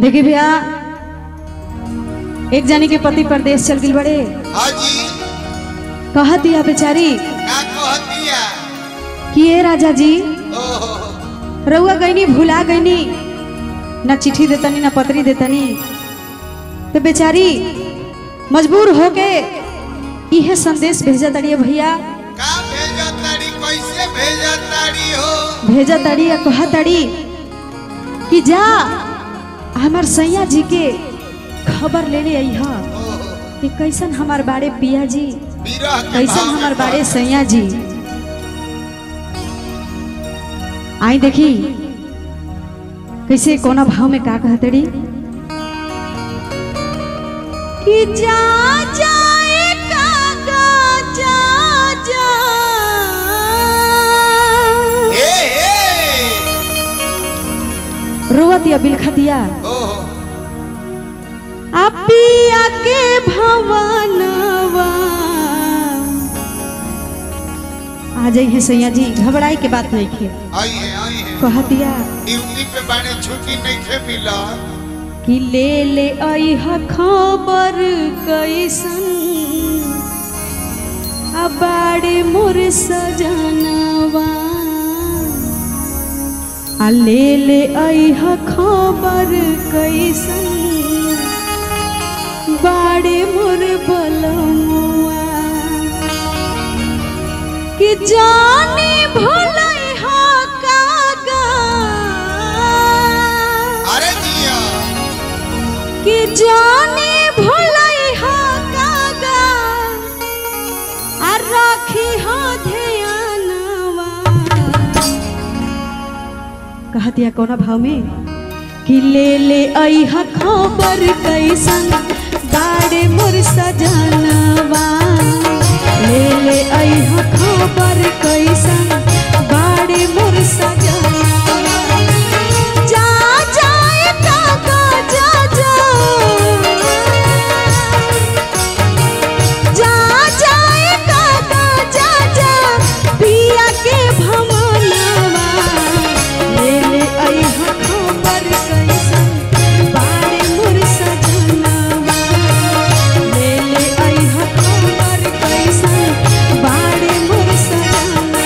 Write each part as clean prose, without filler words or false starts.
देखिए भैया, एक जानी के पति परदेश चल गई बड़े। हाँ जी। कहा दिया बेचारी क्या कह दिया कि ये राजा जी ओहो रउआ गईनी भुला गईनी, ना चिट्ठी देतनी ना पत्री देतनी, तो बेचारी मजबूर होके यह संदेश भेजा तड़ी भैया। का भेजा ताड़ी, कैसे भेजा ताड़ी हो? भेजा तड़ी या कहा तड़ी कि जा हमार सैया जी के खबर लेने आई हा कि कैसन हमार बाड़े पिया जी, कैसन हमार बाड़े सैया जी। आई देखी कैसे कोना भाव में का कहतड़ी कि जा जाए काका जा जा रोवत या बिलखतिया पिया के भवनवा आ जाइए सैया जी, घबराई के बात नहीं खे। आई है कहतिया ड्यूटी पे बाने छुट्टी नहीं खे मिला कि ले आई हा खबर कैसन अबाड़े मोर सजनवा, आ ले आई हा खबर कैसन बाड़े मोर बलमुआ, कि जाने भुलाई हा कागा, अरे जिया कि जाने भुलाई हा कागा, आ राखी हा ध्यानवा। कहतिया कोना भाव में कि ले आई हा खबर कैसन बाड़े मोर सजनवा, ले आई हा खबर कैसन बाड़े मोर सजनवा। जा जाए काका जा जा, जा जाए काका जा जा पिया के भवनवा, ले आई हा खबर कैसन बाड़े मोर सजनवा, ले आई हा खबर कैसन बाड़े मोर सजनवा।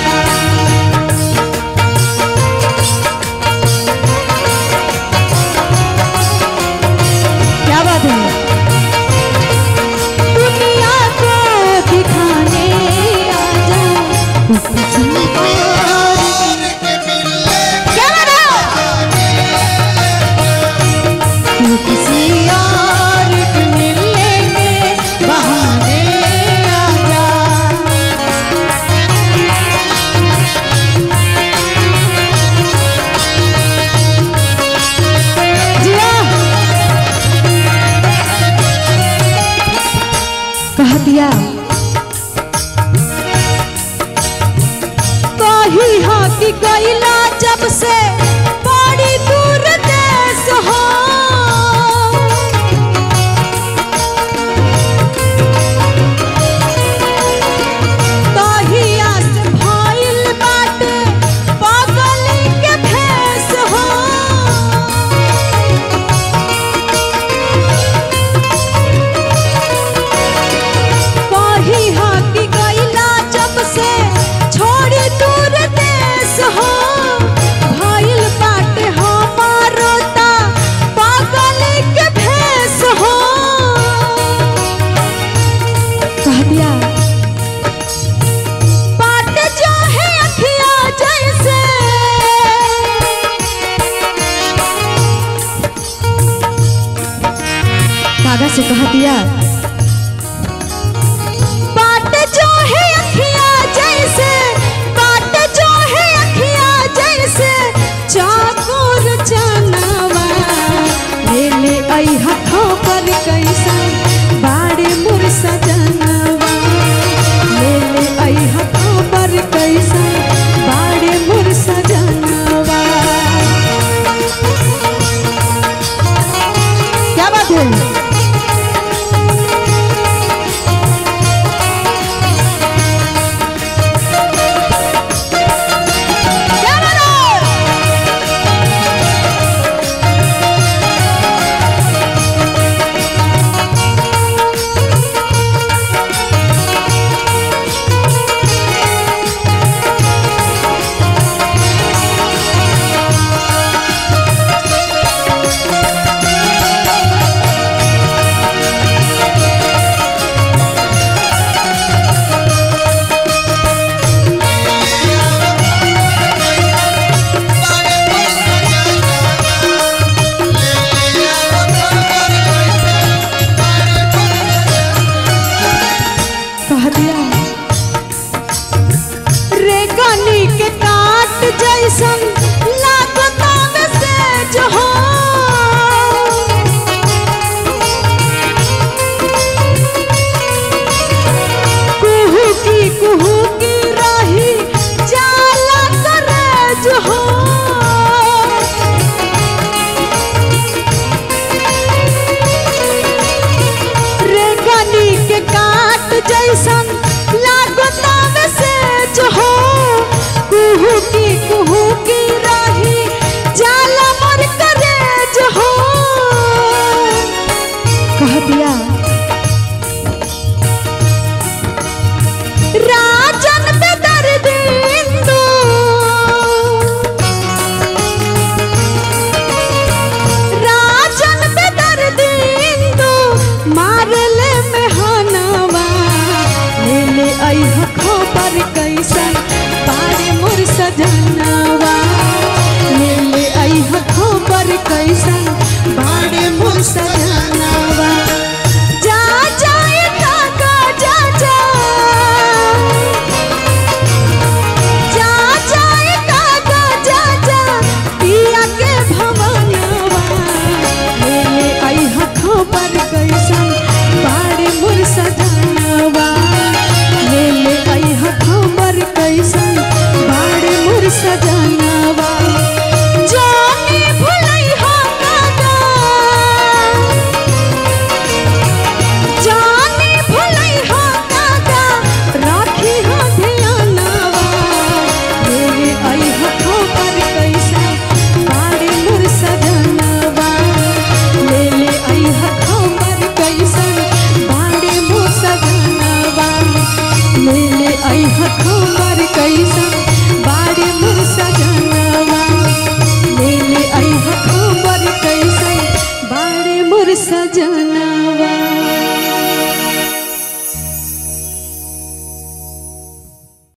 क्या बात है, दुनिया को दिखाने आजा किसी और के मिलने क्या किसी और के मिलने के बहाने आजा। जिया कह दिया कही हाँ कि गईला जब से बड़ी दूर देश हो, कहिया से भइल बाटे पागल के भेष हो। कही हाँ कि गईला जब से छोड़ी दूर देश हो, भइल बाटे हमारो ता पागल के भेष हो। कह दिया बात जो है अखिया जैसे, कागा से कह दिया बात जो है अखिया जैसे, बात जो है अखिया जैसे चाकोर चनावा, ले आई हा खबर कैसन बाड़े मोर सजनवा, ले आई हा खबर कैसन बाड़े मोर सजनवा। क्या बात है, रात जैसन लागता में से जो हो कुहू की रही जाला मर करे जो हो। कह दिया राजन पे दर्द इंदु राजन पे दर्द इंदु मार ले मेहनवा ले ले आई खबर कैसन बारे मोर सजनवा ले ले आई खबर कैसन बारे मोर सजनवा।